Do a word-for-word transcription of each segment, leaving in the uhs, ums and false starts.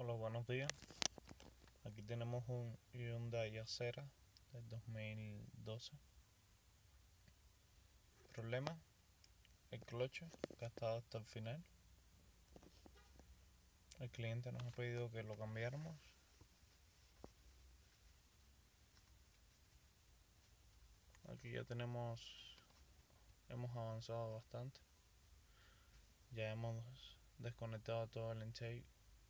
Hola, buenos días. Aquí tenemos un Hyundai Acera del dos mil doce. Problema: el cloche gastado hasta el final. El cliente nos ha pedido que lo cambiáramos. Aquí ya tenemos, hemos avanzado bastante. Ya hemos desconectado todo el intake.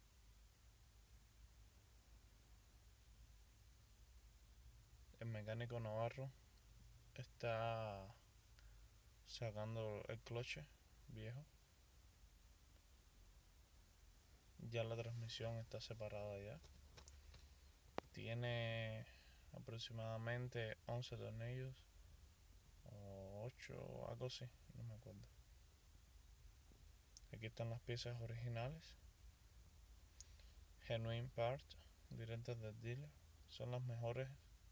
El mecánico Navarro está sacando el cloche viejo. Ya la transmisión está separada ya. Tiene aproximadamente once tornillos o ocho, algo así, no me acuerdo. Aquí están las piezas originales, genuine parts, directas del dealer. Son las mejores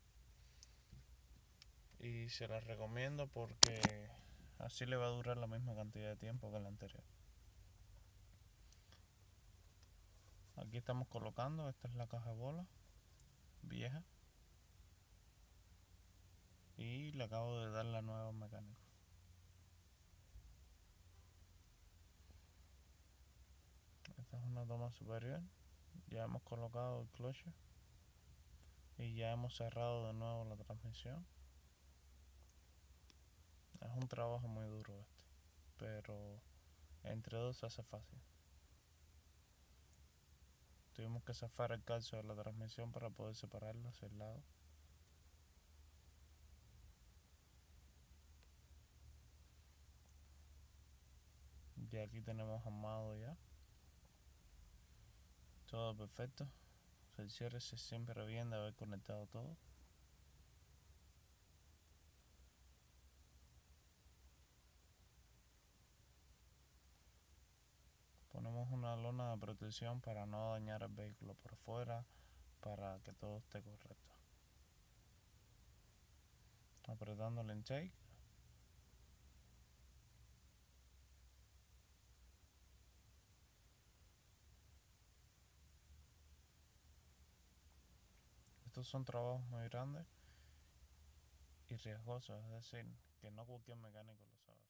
y se las recomiendo porque así le va a durar la misma cantidad de tiempo que la anterior. Aquí estamos colocando, esta es la caja de bola vieja y le acabo de dar la nueva al mecánico. Esta es una toma superior. Ya hemos colocado el cloche y ya hemos cerrado de nuevo la transmisión. Es un trabajo muy duro este, pero entre dos se hace fácil. Tuvimos que zafar el calcio de la transmisión para poder separarlo hacia el lado. Ya aquí tenemos armado ya. Todo perfecto. Cerciórese siempre bien de haber conectado todo. Ponemos una lona de protección para no dañar el vehículo por fuera, para que todo esté correcto. Apretando el intake. Estos son trabajos muy grandes y riesgosos, es decir, que no cualquier mecánico lo sabe.